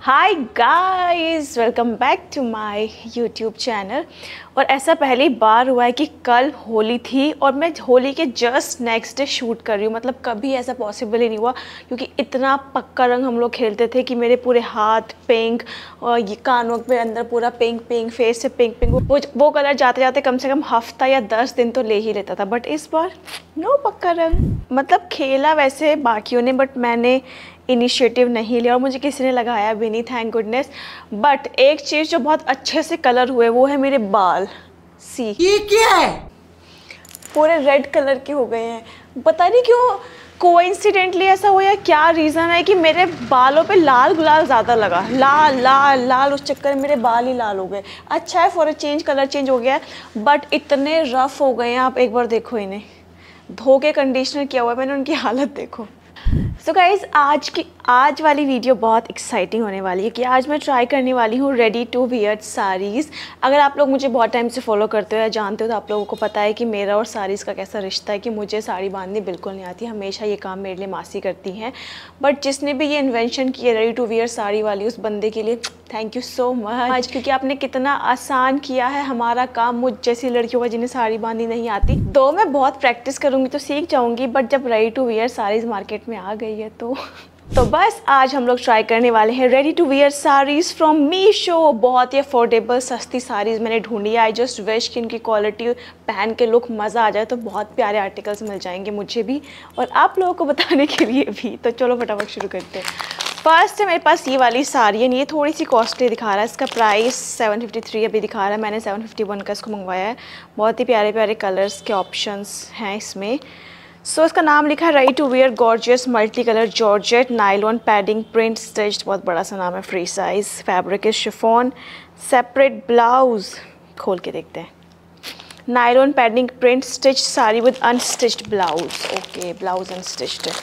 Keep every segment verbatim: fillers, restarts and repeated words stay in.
Hi guys, welcome back to my YouTube channel. और ऐसा पहली बार हुआ है कि कल होली थी और मैं होली के जस्ट नेक्स्ट डे शूट कर रही हूँ। मतलब कभी ऐसा पॉसिबल ही नहीं हुआ, क्योंकि इतना पक्का रंग हम लोग खेलते थे कि मेरे पूरे हाथ पिंक और ये कानों पे अंदर पूरा पिंक पिंक, फेस से पिंक पिंक, वो वो कलर जाते जाते कम से कम हफ्ता या दस दिन तो ले ही लेता था। बट इस बार नो पक्का रंग। मतलब खेला वैसे बाकियों ने, बट मैंने इनिशिएटिव नहीं लिया और मुझे किसी ने लगाया भी नहीं, थैंक गुडनेस। बट एक चीज़ जो बहुत अच्छे से कलर हुए वो है मेरे बाल। सी ये क्या है? पूरे रेड कलर के हो गए हैं। पता नहीं क्यों कोइंसिडेंटली ऐसा हुआ या क्या रीज़न है कि मेरे बालों पे लाल गुलाल ज़्यादा लगा। लाल लाल लाल, उस चक्कर में मेरे बाल ही लाल हो गए। अच्छा है, for a change colour change हो गया है। बट इतने रफ हो गए हैं, आप एक बार देखो इन्हें। धो के कंडीशनर किया हुआ है मैंने, उनकी हालत देखो। सो so गाइज़, आज की आज वाली वीडियो बहुत एक्साइटिंग होने वाली है कि आज मैं ट्राई करने वाली हूँ रेडी टू वियर साड़ीज़। अगर आप लोग मुझे बहुत टाइम से फॉलो करते हो या जानते हो तो आप लोगों को पता है कि मेरा और साड़ीज़ का कैसा रिश्ता है, कि मुझे साड़ी बांधनी बिल्कुल नहीं आती। हमेशा ये काम मेरे लिए मासी करती हैं। बट जिसने भी ये इन्वेंशन की है रेडी टू वियर साड़ी वाली, उस बंदे के लिए थैंक यू सो मच, क्योंकि आपने कितना आसान किया है हमारा काम मुझ जैसी लड़कियों का जिन्हें साड़ी बांधनी नहीं आती। तो मैं बहुत प्रैक्टिस करूँगी तो सीख जाऊँगी, बट जब ready to wear saris market में आ गई है तो तो बस आज हम लोग ट्राई करने वाले हैं ready to wear saris from Meesho. बहुत ही अफोर्डेबल सस्ती साड़ीज़ मैंने ढूंढी है। आई जस्ट विश कि इनकी क्वालिटी पहन के लुक मज़ा आ जाए, तो बहुत प्यारे आर्टिकल्स मिल जाएंगे मुझे भी और आप लोगों को बताने के लिए भी। तो चलो फटाफट शुरू करते हैं। फर्स्ट है मेरे पास ये वाली साड़ी है। ये थोड़ी सी कॉस्टली दिखा रहा है, इसका प्राइस सेवन फिफ्टी थ्री अभी दिखा रहा है। मैंने सेवन फिफ्टी वन का इसको मंगवाया है। बहुत ही प्यारे प्यारे कलर्स के ऑप्शंस हैं इसमें। सो so, इसका नाम लिखा है ready to wear gorgeous multi colour georgette nylon padding print stitched. बहुत बड़ा सा नाम है। Free size fabric is chiffon. Separate blouse खोल के देखते हैं। Nylon padding print stitch sari with unstitched blouse. Okay, blouse unstitched.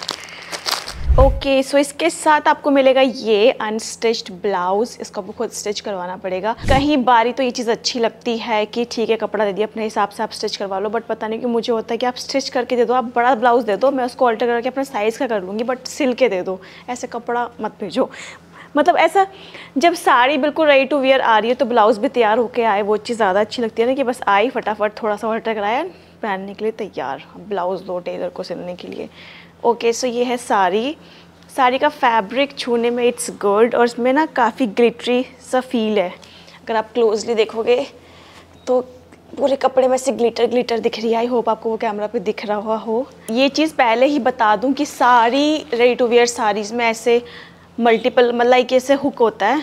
Okay, so इसके साथ आपको मिलेगा ये अनस्टिच्ड ब्लाउज। इसको आपको खुद स्टिच करवाना पड़ेगा। कहीं बारी तो ये चीज़ अच्छी लगती है कि ठीक है कपड़ा दे दिया, अपने हिसाब से आप स्टिच करवा लो। बट पता नहीं कि मुझे होता है कि आप स्टिच करके दे दो, आप बड़ा ब्लाउज दे दो, मैं उसको ऑल्टर करके अपने साइज़ का कर लूँगी, बट सिल के दे दो। ऐसे कपड़ा मत भेजो। मतलब ऐसा जब साड़ी बिल्कुल रेडी टू वियर आ रही है तो ब्लाउज़ भी तैयार होके आए, वो चीज़ ज़्यादा अच्छी लगती है ना, कि बस आई फटाफट थोड़ा सा ऑल्टर कराया, पहनने के लिए तैयार, ब्लाउज़ दो टेलर को सिलने के लिए। ओके, सो ये है साड़ी। साड़ी का फैब्रिक छूने में इट्स गुड और इसमें ना काफ़ी ग्लिटरी सा फील है। अगर आप क्लोजली देखोगे तो पूरे कपड़े में से ग्लिटर ग्लिटर दिख रही है। आई होप आपको वो कैमरा पे दिख रहा हो। ये चीज़ पहले ही बता दूं कि सारी रेडी टू वियर साड़ीज़ में ऐसे मल्टीपल मतलब कि ऐसे हुक होता है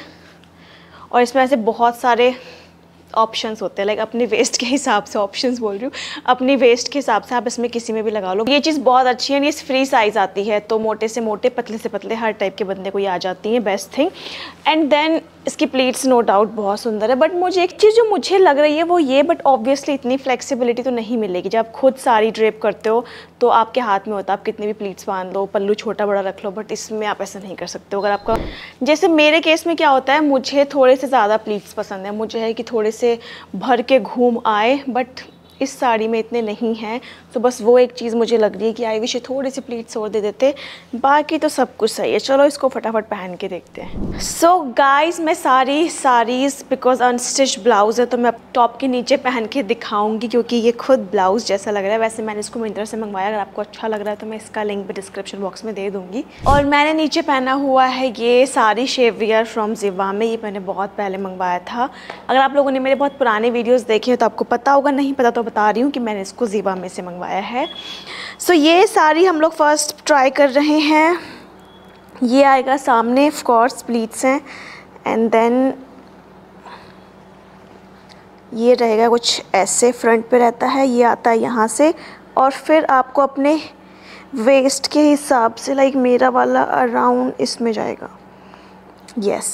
और इसमें ऐसे बहुत सारे ऑप्शंस होते हैं। लाइक अपनी वेस्ट के हिसाब से, ऑप्शंस बोल रही हूँ, अपनी वेस्ट के हिसाब से आप इसमें किसी में भी लगा लो। ये चीज़ बहुत अच्छी है। ये फ्री साइज़ आती है तो मोटे से मोटे, पतले से पतले, हर टाइप के बंदे को ये आ जाती है। Best thing. एंड देन इसकी प्लीट्स नो डाउट बहुत सुंदर है। बट मुझे एक चीज़ जो मुझे लग रही है वो ये, बट ऑब्वियसली इतनी फ्लेक्सिबिलिटी तो नहीं मिलेगी। जब आप खुद साड़ी ड्रेप करते हो तो आपके हाथ में होता है, आप कितने भी प्लीट्स बांध लो, पल्लू छोटा बड़ा रख लो, बट इसमें आप ऐसा नहीं कर सकते हो। अगर आपका, जैसे मेरे केस में क्या होता है, मुझे थोड़े से ज़्यादा प्लीट्स पसंद है। मुझे है कि थोड़े से भर के घूम आए, बट इस साड़ी में इतने नहीं हैं। तो बस वो एक चीज़ मुझे लग रही है कि आई विश थोड़ी सी प्लीट्स और दे देते। बाकी तो सब कुछ सही है। चलो इसको फटाफट पहन के देखते हैं। सो so गाइस, मैं सारी साड़ीज़ बिकॉज अनस्टिच ब्लाउज़ है तो मैं टॉप के नीचे पहन के दिखाऊंगी, क्योंकि ये खुद ब्लाउज़ जैसा लग रहा है। वैसे मैंने इसको मिंत्रा से मंगवाया। अगर आपको अच्छा लग रहा है तो मैं इसका लिंक भी डिस्क्रिप्शन बॉक्स में दे दूँगी। और मैंने नीचे पहना हुआ है ये sari shapewear from Zivame. ये मैंने बहुत पहले मंगवाया था। अगर आप लोगों ने मेरे बहुत पुराने वीडियोज़ देखे हैं तो आपको पता होगा, नहीं पता तो बता रही हूँ कि मैंने इसको ज़िवामे से मंगवाया है। सो so, ये साड़ी हम लोग फर्स्ट ट्राई कर रहे हैं। ये आएगा सामने, ऑफ कोर्स प्लीट्स हैं, एंड देन ये रहेगा कुछ ऐसे, फ्रंट पे रहता है, ये आता है यहाँ से और फिर आपको अपने वेस्ट के हिसाब से, लाइक मेरा वाला अराउंड इसमें जाएगा। यस,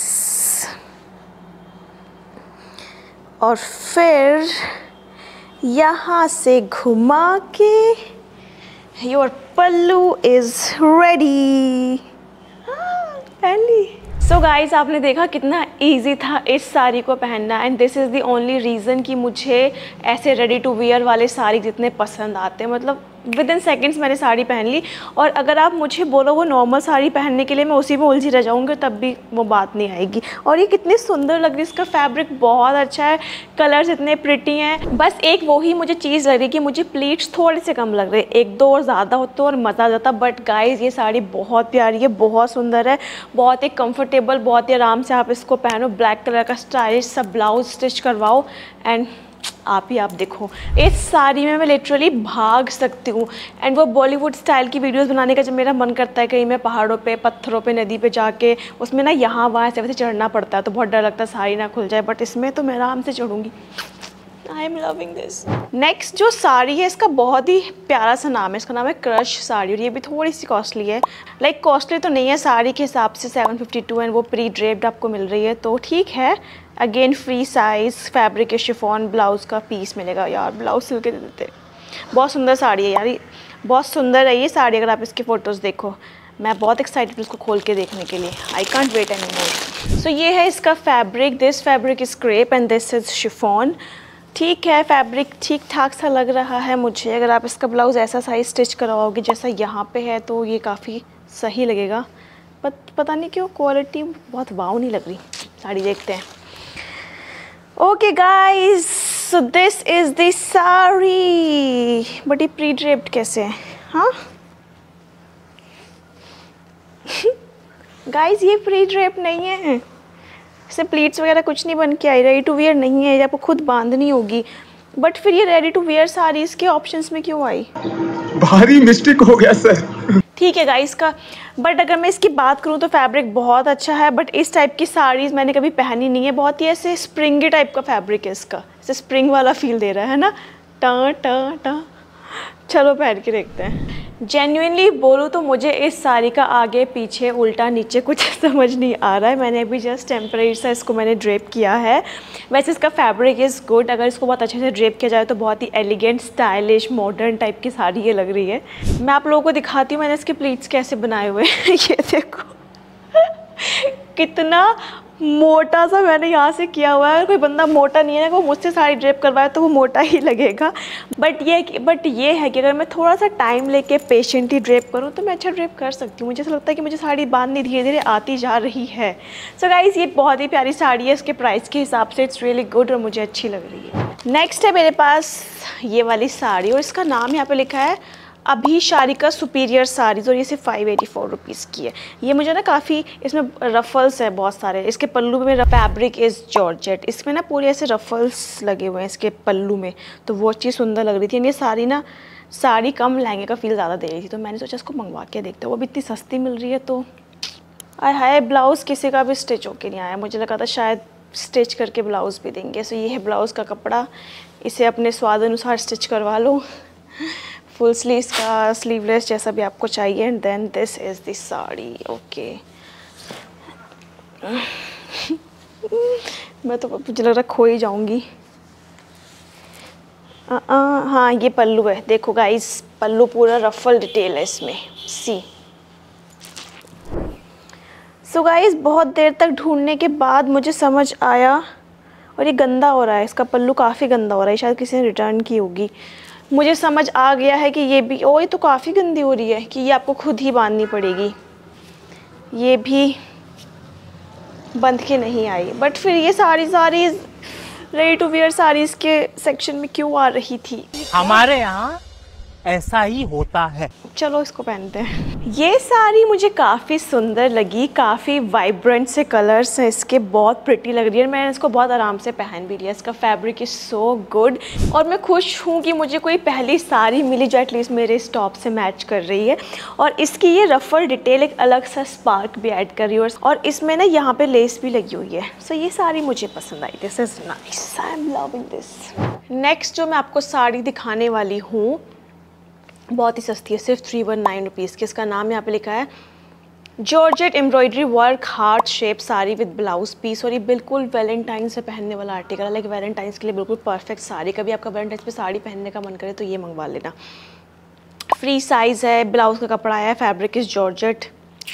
और फिर यहाँ से घुमा के योर पल्लू इज रेडी। पहली सो गाइस, आपने देखा कितना इजी था इस साड़ी को पहनना। And this is the only reason कि मुझे ऐसे रेडी टू वियर वाले साड़ी जितने पसंद आते हैं। मतलब विद इन सेकेंड्स मैंने साड़ी पहन ली। और अगर आप मुझे बोलो वो नॉर्मल साड़ी पहनने के लिए, मैं उसी में उलझी रह जाऊँगी, तब भी वो बात नहीं आएगी। और ये कितनी सुंदर लग रही है, इसका फैब्रिक बहुत अच्छा है, कलर्स इतने प्रिटी हैं। बस एक वही मुझे चीज़ लग रही कि मुझे प्लीट्स थोड़े से कम लग रहे, एक दो और ज़्यादा होते और मज़ा आ जाता। बट गाइज़ ये साड़ी बहुत प्यारी है, बहुत सुंदर है, बहुत ही कंफर्टेबल, बहुत ही आराम से आप इसको पहनो। ब्लैक कलर का स्टाइलिश सा ब्लाउज स्टिच करवाओ एंड आप ही आप देखो, इस साड़ी में मैं लिटरली भाग सकती हूँ। एंड वो बॉलीवुड स्टाइल की वीडियोस बनाने का जब मेरा मन करता है, कहीं मैं पहाड़ों पे, पत्थरों पे, नदी पे जाके, उसमें ना यहाँ वहाँ ऐसे वैसे चढ़ना पड़ता है तो बहुत डर लगता है साड़ी ना खुल जाए, बट इसमें तो मैं आराम से चढ़ूँगी। I am loving this. Next जो साड़ी है इसका बहुत ही प्यारा सा नाम है, इसका नाम है क्रश साड़ी, और ये भी थोड़ी सी कॉस्टली है। लाइक like, कॉस्टली तो नहीं है, साड़ी के हिसाब से सेवन फिफ्टी टू एंड वो प्री ड्रेप्ड आपको मिल रही है, तो ठीक है। Again free size, fabric chiffon, blouse का पीस मिलेगा। यार ब्लाउज सिल के दे देते, बहुत सुंदर साड़ी है यार, ये बहुत सुंदर है ये साड़ी। अगर आप इसकी फ़ोटोज़ देखो, मैं बहुत एक्साइटेड हूँ इसको खोल के देखने के लिए। I can't wait any more. So ये है इसका fabric, this fabric is crepe and this is chiffon. ठीक है, फैब्रिक ठीक ठाक सा लग रहा है मुझे। अगर आप इसका ब्लाउज़ ऐसा साइज स्टिच करवाओगे जैसा यहाँ पे है तो ये काफ़ी सही लगेगा, बट पता नहीं क्यों क्वालिटी बहुत वाव नहीं लग रही। साड़ी देखते हैं। Okay guys, so this is the sari, but ये प्री ड्रेप्ड कैसे है? हाँ गाइस ये प्री ड्रेप नहीं है, इससे प्लीट्स वगैरह कुछ नहीं बन के आई, रेडी टू वेयर नहीं है, ये आपको खुद बांधनी होगी। बट फिर ये रेडी टू वेयर साड़ीज़ के ऑप्शंस में क्यों आई? भारी मिस्टेक हो गया सर। ठीक है गाइस का, बट अगर मैं इसकी बात करूँ तो फैब्रिक बहुत अच्छा है, बट इस टाइप की साड़ीज़ मैंने कभी पहनी नहीं है। बहुत ही ऐसे स्प्रिंगी टाइप का फैब्रिक है इसका, ऐसे स्प्रिंग वाला फील दे रहा है ना, टा टा टा। चलो पहन के देखते हैं। जेन्युइनली बोलूँ तो मुझे इस साड़ी का आगे पीछे उल्टा नीचे कुछ समझ नहीं आ रहा है। मैंने अभी जस्ट टेम्परेरी सा इसको मैंने ड्रेप किया है। वैसे इसका फैब्रिक इज़ गुड, अगर इसको बहुत अच्छे से ड्रेप किया जाए तो बहुत ही एलिगेंट, स्टाइलिश, मॉडर्न टाइप की साड़ी ये लग रही है। मैं आप लोगों को दिखाती हूँ मैंने इसके प्लीट्स कैसे बनाए हुए हैं। ये देखो कितना मोटा सा मैंने यहाँ से किया हुआ है। कोई बंदा मोटा नहीं है ना, वो मुझसे साड़ी ड्रेप करवाए तो वो मोटा ही लगेगा। बट ये बट ये है कि अगर मैं थोड़ा सा टाइम लेके पेशेंटली ड्रेप करूँ तो मैं अच्छा ड्रेप कर सकती हूँ। मुझे ऐसा लगता है कि मुझे साड़ी बांधनी धीरे धीरे आती जा रही है। सो so गाइज़ ये बहुत ही प्यारी साड़ी है, इसके प्राइस के हिसाब से इट्स रियली गुड और मुझे अच्छी लग रही है। नेक्स्ट है मेरे पास ये वाली साड़ी, और इसका नाम यहाँ पर लिखा है अभिशारिका सुपीरियर साड़ीज़, और ये सिर्फ फाइव एटी फोर रुपीज़ की है। ये मुझे ना काफ़ी, इसमें रफल्स है बहुत सारे, इसके पल्लू में फैब्रिक इज़ जॉर्जेट, इसमें ना पूरे ऐसे रफल्स लगे हुए हैं इसके पल्लू में, तो वो चीज़ सुंदर लग रही थी। ये साड़ी ना साड़ी कम लहंगे का फील ज़्यादा दे रही थी, तो मैंने सोचा इसको मंगवा के देखते हो। वो भी इतनी सस्ती मिल रही है तो। आय हाय, ब्लाउज़ किसी का भी स्टिच होके नहीं आया, मुझे लगा था शायद स्टिच करके ब्लाउज़ भी देंगे। सो ये है ब्लाउज़ का कपड़ा, इसे अपने स्वाद अनुसार स्टिच करवा लो, फुल स्लीव्स का, स्लीवलेस, जैसा भी आपको चाहिए। And then this is the sari. Okay मैं तो मुझे लग रहा खो ही जाऊंगी। हाँ ये पल्लू है, देखो गाइस पल्लू पूरा रफल डिटेल है इसमें, सी। सो गाइस बहुत देर तक ढूंढने के बाद मुझे समझ आया, और ये गंदा हो रहा है, इसका पल्लू काफ़ी गंदा हो रहा है, शायद किसी ने रिटर्न की होगी। मुझे समझ आ गया है कि ये भी, ओ ये तो काफ़ी गंदी हो रही है, कि ये आपको खुद ही बांधनी पड़ेगी। ये भी बंध के नहीं आई, बट फिर ये सारी सारी रेडी टू वेयर साड़ीज़ के सेक्शन में क्यों आ रही थी? हमारे यहाँ ऐसा ही होता है। चलो इसको पहनते हैं। ये साड़ी मुझे काफ़ी सुंदर लगी, काफ़ी वाइब्रेंट से कलर्स हैं इसके, बहुत प्रिटी लग रही है। मैंने इसको बहुत आराम से पहन भी लिया, इसका फैब्रिक इज़ सो गुड, और मैं खुश हूँ कि मुझे कोई पहली साड़ी मिली जो एटलीस्ट मेरे इस टॉप से मैच कर रही है। और इसकी ये रफल डिटेल एक अलग सा स्पार्क भी ऐड कर रही है, और इसमें ना यहाँ पे लेस भी लगी हुई है। सो ये साड़ी मुझे पसंद आई, this is nice, I am loving this. Next जो मैं आपको साड़ी दिखाने वाली हूँ बहुत ही सस्ती है, सिर्फ थ्री वन नाइन रुपीज़ की। इसका नाम यहाँ पे लिखा है georgette embroidery work heart shape sari with blouse piece, और ये बिल्कुल वैलेंटाइन से पहनने वाला आर्टिकल है। लाइक वैलेंटाइंस के लिए बिल्कुल परफेक्ट साड़ी। कभी आपका वैलेंटाइंस पे साड़ी पहनने का मन करे तो ये मंगवा लेना। फ्री साइज़ है, ब्लाउज का कपड़ा है, fabric is georgette,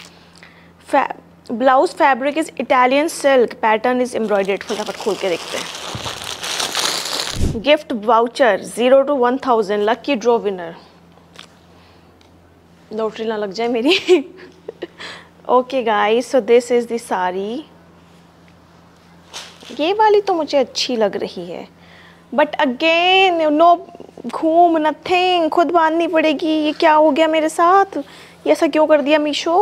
blouse fabric is Italian silk, pattern is embroidered. फटाफट खोल के देखते हैं। Gift voucher zero to one thousand, lucky draw winner. Lottery ना लग जाए मेरी। Okay guys, so this is the sari. ये वाली तो मुझे अच्छी लग रही है, बट अगेन नो घूम नथिंग, खुद बांधनी पड़ेगी। ये क्या हो गया मेरे साथ, ये ऐसा क्यों कर दिया मीशो?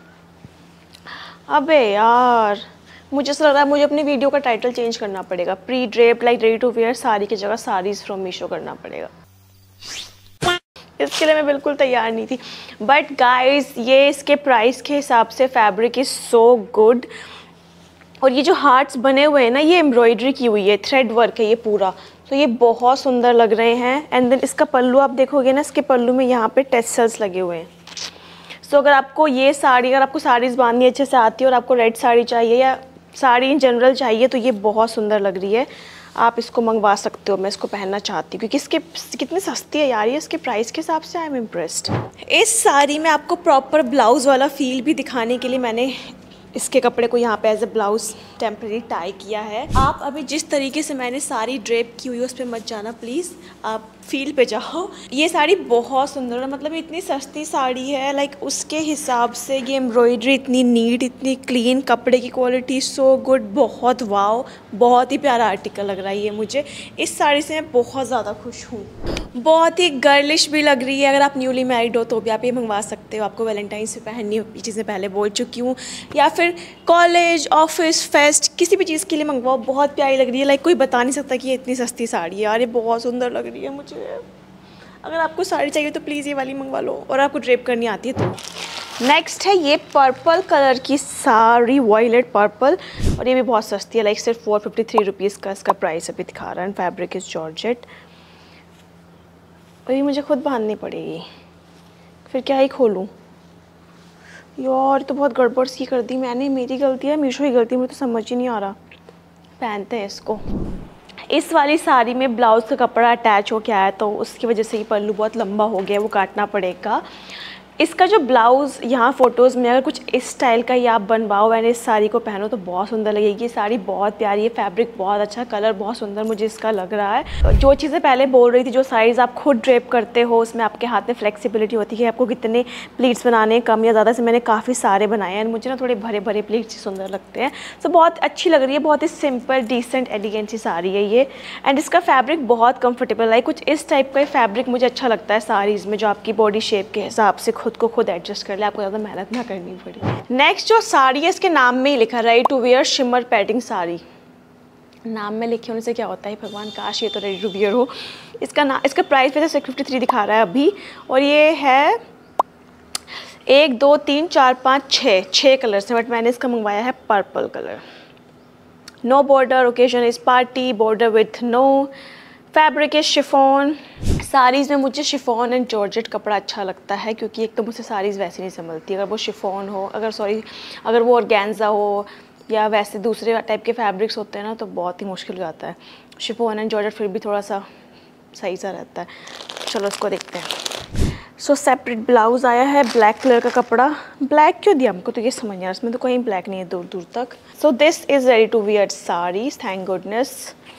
अबे यार, मुझे ऐसा लग रहा है मुझे अपनी वीडियो का टाइटल चेंज करना पड़ेगा। Pre draped like ready to wear sari की जगह साड़ीज़ फ्रॉम मीशो करना पड़ेगा। इसके लिए मैं बिल्कुल तैयार नहीं थी, बट गाइस ये इसके प्राइस के हिसाब से फैब्रिक इज़ सो गुड। और ये जो हार्ट्स बने हुए हैं ना, ये एम्ब्रॉयडरी की हुई है, थ्रेड वर्क है ये पूरा, तो ये बहुत सुंदर लग रहे हैं। एंड देन इसका पल्लू आप देखोगे ना, इसके पल्लू में यहाँ पे टेसल्स लगे हुए हैं। सो so, अगर आपको ये साड़ी, अगर आपको साड़ीज़ बांधनी अच्छे से आती है और आपको रेड साड़ी चाहिए या साड़ी इन जनरल चाहिए, तो ये बहुत सुंदर लग रही है। आप इसको मंगवा सकते हो, मैं इसको पहनना चाहती हूँ क्योंकि इसके कितनी सस्ती है यार ये, इसके प्राइस के हिसाब से आई एम इम्प्रेस्ड। इस साड़ी में आपको प्रॉपर ब्लाउज़ वाला फील भी दिखाने के लिए मैंने इसके कपड़े को यहाँ पे as a blouse temporary tie किया है। आप अभी जिस तरीके से मैंने साड़ी ड्रेप की हुई है उस पर मत जाना प्लीज़, आप फील पे जाओ। ये साड़ी बहुत सुंदर है, मतलब इतनी सस्ती साड़ी है, लाइक उसके हिसाब से ये एम्ब्रॉयडरी इतनी नीट, इतनी क्लीन, कपड़े की क्वालिटी सो गुड, बहुत वाव, बहुत ही प्यारा आर्टिकल लग रहा है ये मुझे। इस साड़ी से मैं बहुत ज़्यादा खुश हूँ, बहुत ही गर्लिश भी लग रही है। अगर आप न्यूली मैरिड हो तो भी आप ये मंगवा सकते हो, आपको वैलेंटाइंस पे पहननी हो, ये चीज़ें पहले बोल चुकी हूँ, या फिर कॉलेज, ऑफिस, फेस्ट, किसी भी चीज़ के लिए मंगवाओ, बहुत प्यारी लग रही है। लाइक कोई बता नहीं सकता कि ये इतनी सस्ती साड़ी है यार, ये बहुत सुंदर लग रही है मुझे। अगर आपको साड़ी चाहिए तो प्लीज़ ये वाली मंगवा लो, और आपको ड्रेप करनी आती है तो। नेक्स्ट है ये पर्पल कलर की साड़ी, वॉयलेट पर्पल, और ये भी बहुत सस्ती है, लाइक सिर्फ फोर फिफ्टी थ्री रुपीज़ का इसका प्राइस अभी दिखा रहा है। फैब्रिक इज़ जॉर्जेट, और ये मुझे खुद बांधनी पड़ेगी, फिर क्या ही खोलूँ यार, तो बहुत गड़बड़ सी कर दी मैंने। मेरी गलती है, मीशो की गलती, मुझे तो समझ ही नहीं आ रहा। पहनते हैं इसको। इस वाली साड़ी में ब्लाउज़ का कपड़ा अटैच हो गया है, तो उसकी वजह से ये पल्लू बहुत लंबा हो गया है, वो काटना पड़ेगा। इसका जो ब्लाउज़ यहाँ फ़ोटोज़ में अगर कुछ इस स्टाइल का ही आप बनवाओ एंड इस साड़ी को पहनो तो बहुत सुंदर लगेगी। ये साड़ी बहुत प्यारी है, फैब्रिक बहुत अच्छा, कलर बहुत सुंदर मुझे इसका लग रहा है। जो चीज़ें पहले बोल रही थी, जो साड़ीज़ आप खुद ड्रेप करते हो उसमें आपके हाथ में फ्लेक्सिबिलिटी होती है, आपको कितने प्लीट्स बनाने, कम या ज़्यादा, से मैंने काफ़ी सारे बनाए हैं। मुझे ना थोड़े भरे भरे प्लीट्स ही सुंदर लगते हैं, तो बहुत अच्छी लग रही है। बहुत ही सिंपल, डिसेंट, एलिगेंट सी साड़ी है ये। एंड इसका फैब्रिक बहुत कम्फर्टेबल है, कुछ इस टाइप का फैब्रिक मुझे अच्छा लगता है साड़ीज़ में, जो आपकी बॉडी शेप के हिसाब से खुद को खुद एडजस्ट कर ले, आपको ज़्यादा मेहनत ना करनी पड़ी। नेक्स्ट जो साड़ी है, इसके नाम में ही लिखा ready to wear shimmer padding sari. नाम में लिखे होने से क्या होता है भगवान, काश ये तो रेडी टू वेयर हो। इसका ना इसका प्राइस वैसे सिक्स फिफ्टी थ्री दिखा रहा है अभी, और ये है एक दो तीन चार पाँच छः छः कलर्स हैं, बट मैंने इसका मंगवाया है purple colour. No border, occasion is party, border with no, fabric is chiffon. Saris में मुझे शिफॉन एंड जॉर्जेट कपड़ा अच्छा लगता है, क्योंकि एक तो मुझसे साड़ीज़ वैसे नहीं संभलती, अगर वो शिफॉन हो, अगर सॉरी अगर वो ऑर्गेन्जा हो या वैसे दूसरे टाइप के फैब्रिक्स होते हैं ना, तो बहुत ही मुश्किल हो जाता है। शिफॉन एंड जॉर्जेट फिर भी थोड़ा सा सही सा रहता है। चलो उसको देखते हैं। सो सेपरेट ब्लाउज़ आया है, ब्लैक कलर का कपड़ा। ब्लैक क्यों दिया हमको, तो ये समझ नहीं आ रहा, इसमें तो कहीं ब्लैक नहीं है दूर दूर तक। So this is ready to wear saris, thank goodness.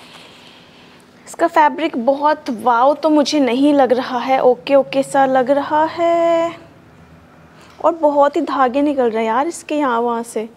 इसका फैब्रिक बहुत वाव तो मुझे नहीं लग रहा है, ओके ओके सा लग रहा है, और बहुत ही धागे निकल रहे हैं यार इसके यहाँ वहाँ से।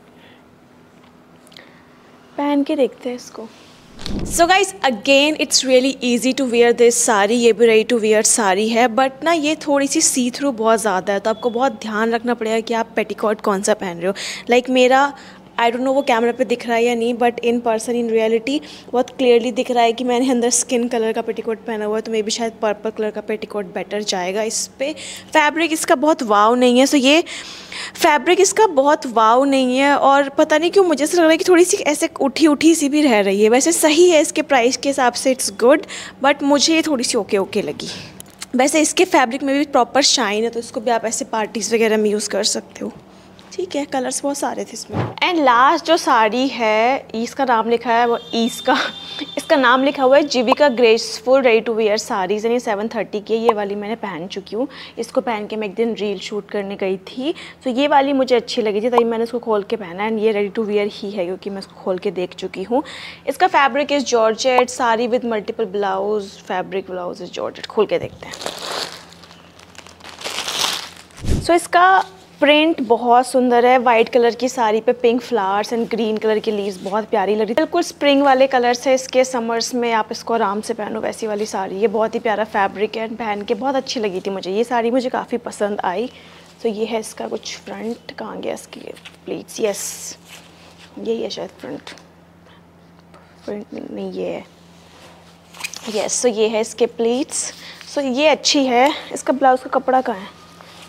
पहन के देखते हैं इसको। So guys again it's really easy to wear this sari, ये भी रेडी टू वेयर साड़ी है, बट ना ये थोड़ी सी सी थ्रू बहुत ज़्यादा है, तो आपको बहुत ध्यान रखना पड़ेगा कि आप पेटीकोट कौन सा पहन रहे हो। लाइक like मेरा आई डोंट नो वो कैमरा पे दिख रहा है या नहीं, but in person in reality बहुत क्लियरली दिख रहा है कि मैंने अंदर स्किन कलर का पेटीकोट पहना हुआ है, तो मे भी शायद पर्पल कलर का पेटीकोट बेटर जाएगा इस पर। फैब्रिक इसका बहुत वाव नहीं है, सो ये फैब्रिक इसका बहुत वाव नहीं है, और पता नहीं क्यों मुझे ऐसा लग रहा है कि थोड़ी सी ऐसे उठी उठी सी भी रह रही है। वैसे सही है इसके प्राइस के हिसाब से, इट्स गुड, बट मुझे ये थोड़ी सी ओके ओके लगी। वैसे इसके फैब्रिक में भी प्रॉपर शाइन है, तो इसको भी आप ऐसे पार्टीज़ वगैरह में यूज़ कर सकते हो। ठीक है, कलर्स बहुत सारे थे इसमें। एंड लास्ट जो साड़ी है, इसका नाम लिखा है वो इसका इसका नाम लिखा हुआ है Jeevika graceful ready to wear saris, यानी सेवन थर्टी की। ये वाली मैंने पहन चुकी हूँ, इसको पहन के मैं एक दिन रील शूट करने गई थी, तो ये वाली मुझे अच्छी लगी थी, तभी मैंने इसको खोल के पहना। एंड ये रेडी टू वेयर ही है, क्योंकि मैं इसको खोल के देख चुकी हूँ। इसका fabric is georgette, sari with multiple blouse, fabric blouse is georgette. खोल के देखते हैं। सो इसका प्रिंट बहुत सुंदर है, वाइट कलर की साड़ी पे pink flowers and green colour की लीव्स बहुत प्यारी लग रही है। बिल्कुल स्प्रिंग वाले कलर्स है इसके, समर्स में आप इसको आराम से पहनो वैसी वाली साड़ी। ये बहुत ही प्यारा फैब्रिक है, पहन के बहुत अच्छी लगी थी मुझे ये साड़ी, मुझे काफ़ी पसंद आई। तो ये है इसका कुछ फ्रंट, कहाँ गया इसकी प्लीट्स, यस यही है शायद फ्रंट, फ्रंट नहीं ये है, यस। सो ये है इसके प्लीट्स। सो ये अच्छी है। इसका ब्लाउज़ का कपड़ा कहाँ है,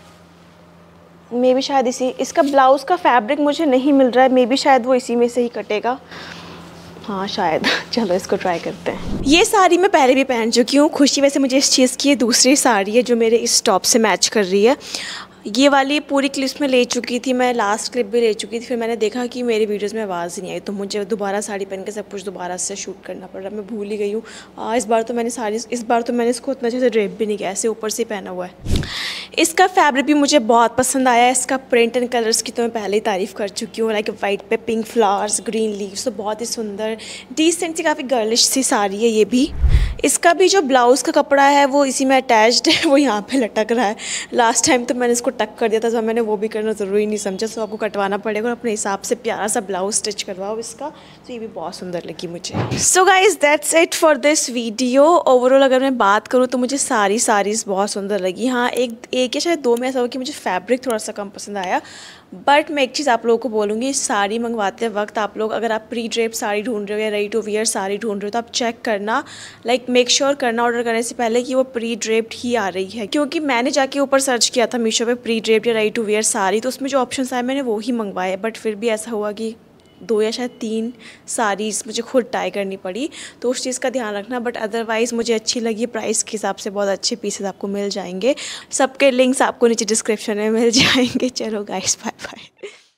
मे भी शायद इसी, इसका ब्लाउज़ का फैब्रिक मुझे नहीं मिल रहा है, मे भी शायद वो इसी में से ही कटेगा, हाँ शायद। चलो इसको ट्राई करते हैं। ये साड़ी मैं पहले भी पहन चुकी हूँ। खुशी वैसे मुझे इस चीज़ की, ये दूसरी साड़ी है जो मेरे इस टॉप से मैच कर रही है। ये वाली पूरी क्लिप्स में ले चुकी थी मैं, लास्ट क्लिप भी ले चुकी थी, फिर मैंने देखा कि मेरी वीडियोस में आवाज़ नहीं आई, तो मुझे दोबारा साड़ी पहन के सब कुछ दोबारा से शूट करना पड़ रहा है। मैं भूल ही गई हूँ। इस बार तो मैंने साड़ी इस बार तो मैंने इसको उतना अच्छे से ड्रेप भी नहीं किया, ऐसे ऊपर से पहना हुआ है। इसका फैब्रिक भी मुझे बहुत पसंद आया। इसका प्रिंट एंड कलर्स की तो मैं पहले ही तारीफ़ कर चुकी हूँ, लाइक वाइट पे पिंक फ्लावर्स, ग्रीन लीव्स, तो बहुत ही सुंदर डिसेंट सी, काफ़ी गर्लिश सी साड़ी है ये भी। इसका भी जो ब्लाउज़ का कपड़ा है वो इसी में अटैच्ड है, वो यहाँ पे लटक रहा है। लास्ट टाइम तो मैंने इसको टक कर दिया था, तो मैंने वो भी करना ज़रूरी नहीं समझा, तो आपको कटवाना पड़ेगा और अपने हिसाब से प्यारा सा ब्लाउज स्टिच करवाओ इसका। तो ये भी बहुत सुंदर लगी मुझे। So guys that's it for this video. Overall अगर मैं बात करूँ तो मुझे सारी साड़ीज़ बहुत सुंदर लगी। हाँ एक एक या शायद दो में ऐसा हो कि मुझे फैब्रिक थोड़ा सा कम पसंद आया, बट मैं एक चीज़ आप लोगों को बोलूँगी, साड़ी मंगवाते वक्त आप लोग अगर आप प्री ड्रेप साड़ी ढूंढ रहे हो या रेडी टू वियर साड़ी ढूंढ रहे हो तो आप चेक करना, लाइक मेक श्योर करना ऑर्डर करने से पहले कि वो प्री ड्रेप्ड ही आ रही है। क्योंकि मैंने जाके ऊपर सर्च किया था मीशो पे प्री ड्रेप्ड या रेडी टू वियर साड़ी, तो उसमें जो ऑप्शन आए मैंने वो ही मंगवाए, बट फिर भी ऐसा हुआ कि दो या शायद तीन साड़ीज़ मुझे खुद ट्राई करनी पड़ी, तो उस चीज़ का ध्यान रखना। बट अदरवाइज़ मुझे अच्छी लगी, प्राइस के हिसाब से बहुत अच्छे पीसेस आपको मिल जाएंगे। सबके लिंक्स आपको नीचे डिस्क्रिप्शन में मिल जाएंगे। चलो गाइस बाय बाय।